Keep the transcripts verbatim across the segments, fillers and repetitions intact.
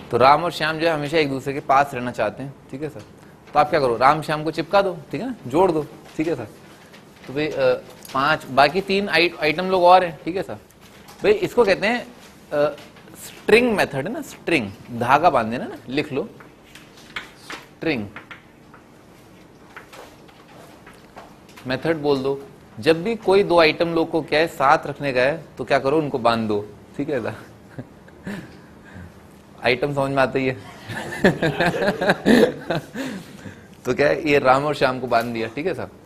तो राम और श्याम जो है हमेशा एक दूसरे के पास रहना चाहते हैं, ठीक है सर। तो आप क्या करो, राम श्याम को चिपका दो, ठीक है ना, जोड़ दो, ठीक है सर। तो भाई पांच, बाकी तीन आई, आइटम लोग और हैं, ठीक है सर। भाई इसको कहते हैं स्ट्रिंग मेथड है ना, स्ट्रिंग, धागा बांध देना ना, लिख लो स्ट्रिंग मेथड बोल दो। जब भी कोई दो आइटम लोग को क्या है साथ रखने का है तो क्या करो, उनको बांध दो, ठीक है सर। आइटम समझ में आता ही है। तो क्या है, ये राम और श्याम को बांध दिया, ठीक है सर।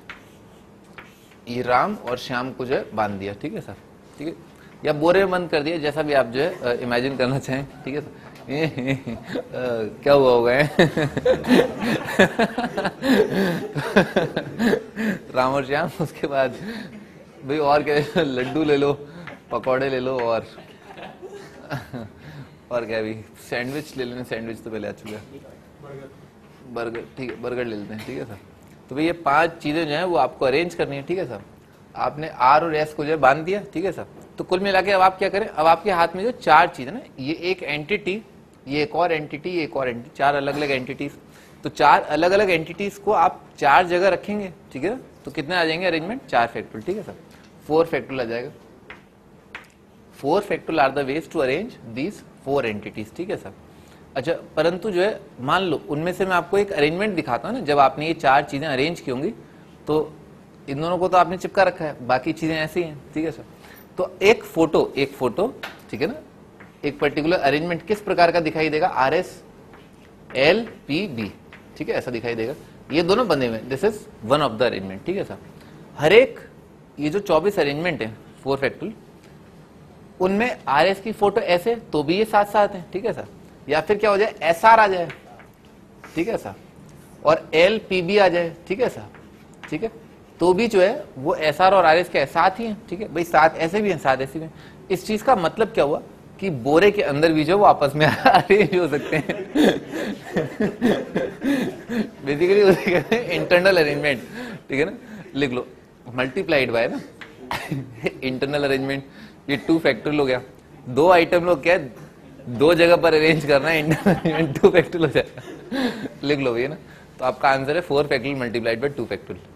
ये राम और श्याम को जो है बांध दिया, ठीक है सर, ठीक है, या बोरे में बंद कर दिया, जैसा भी आप जो है इमेजिन करना चाहें, ठीक है सर। क्या हुआ होगा राम और श्याम। उसके बाद भाई और क्या, लड्डू ले लो, पकौड़े ले लो, और और क्या भी, सैंडविच ले लेना, सैंडविच तो पहले आ चुका है, बर्गर, ठीक है, बर्गर ले लेते हैं, ठीक है सर। तो भाई ये पांच चीजें जो है वो आपको अरेंज करनी है, ठीक है सर। आपने आर और एस को जो है बांध दिया, ठीक है सर। तो कुल मिला के अब आप क्या करें, अब आपके हाथ में जो चार चीज है ना, ये एक एंटिटी, ये एक और एंटिटी, ये एक और एंटिटी, चार अलग अलग एंटिटीज। तो चार अलग अलग एंटिटीज को आप चार जगह रखेंगे, ठीक है। तो कितने आ जाएंगे अरेंजमेंट, चार फैक्टोरियल, ठीक है सर। फोर फैक्टोरियल आ जाएगा। Four factorial are the ways to arrange these four entities, ठीक है सर। अच्छा, परंतु जो है मान लो उनमें से मैं आपको एक अरेंजमेंट दिखाता हूँ ना, जब आपने ये चार चीजें अरेंज की होंगी तो इन दोनों को तो आपने चिपका रखा है, बाकी चीजें ऐसी हैं, ठीक है सर। तो एक फोटो, एक फोटो, ठीक है ना, एक पर्टिकुलर अरेंजमेंट किस प्रकार का दिखाई देगा, R S L P B, ठीक है, ऐसा दिखाई देगा। ये दोनों बने हुए, this is one of the arrangement, ठीक है सर। हर एक ये जो चौबीस अरेंजमेंट है फोर फैक्टोरियल, उनमें आर एस की फोटो ऐसे तो भी ये साथ साथ है, ठीक है सर। या फिर क्या हो जाए, एस आर आ जाए, ठीक है सर, और एल पी बी आ जाए, ठीक है सर, ठीक है, तो भी जो है वो एस आर और आर एस के साथ ही है, ठीक है भाई, साथ ऐसे भी हैं, साथ ऐसे भी हैं। इस चीज का मतलब क्या हुआ कि बोरे के अंदर भी जो वो आपस में अरेंज हो सकते हैं। बेसिकली उसे कहते हैं इंटरनल अरेंजमेंट, ठीक है ना, लिख लो मल्टीप्लाइड बाय ना इंटरनल अरेंजमेंट। ये टू फैक्टोरियल हो गया, दो आइटम लोग क्या है दो जगह पर अरेंज करना है, इंटरनल टू फैक्टोरियल हो जाएगा, लिख लो ये ना। तो आपका आंसर है four factorial multiplied by two factorial.